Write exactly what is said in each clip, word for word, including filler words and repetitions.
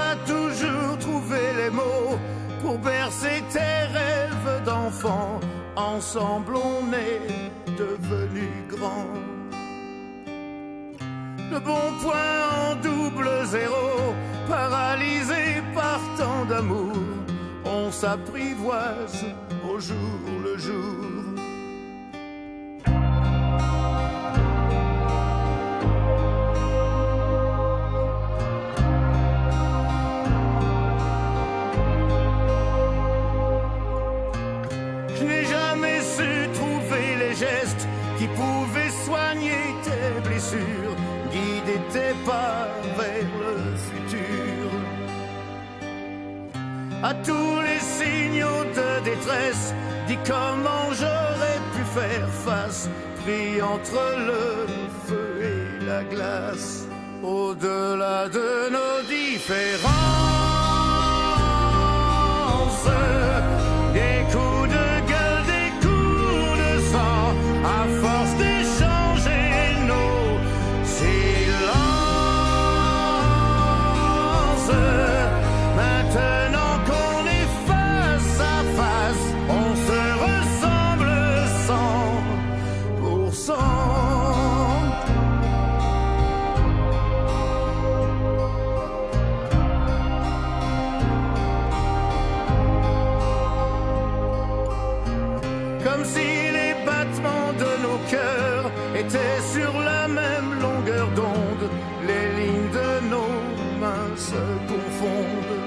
pas toujours trouvé les mots pour bercer tes rêves d'enfant. Ensemble on est devenus grands. Le bon point en double zéro, paralysé par tant d'amour, on s'apprivoise au jour le jour. Je n'ai jamais su trouver les gestes qui pouvaient soigner tes blessures, guider tes pas vers le futur. À tous les signaux de détresse, dis comment j'aurais pu faire face, pris entre le feu et la glace. Au-delà de nos différences, des coups de gueule, des coups de sang, à force d'échanger nos silences. Maintenant qu'on est face à face, on se ressemble cent pour cent. Comme si les battements de nos cœurs étaient sur la même longueur d'onde, les lignes de nos mains se confondent.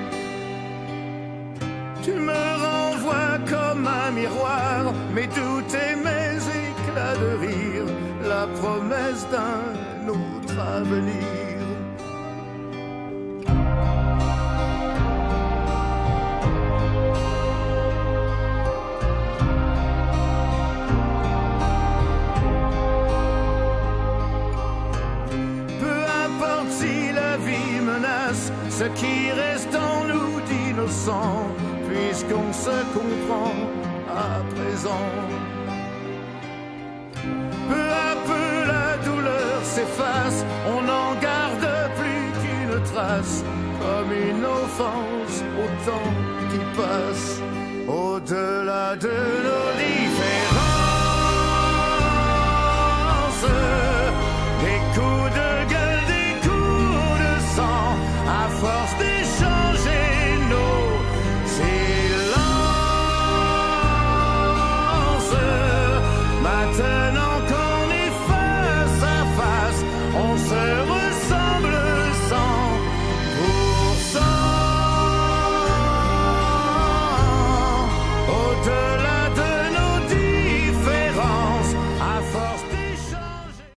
Tu me renvoies comme un miroir mes doutes et mes éclats de rire, la promesse d'un autre avenir. Ce qui reste en nous d'innocent, puisqu'on se comprend à présent. Peu à peu la douleur s'efface, on n'en garde plus qu'une trace, comme une offense au temps qui passe. Au-delà de nos différences, des coups de gueule, des coups de sang, à force d'échanger nos silences. Maintenant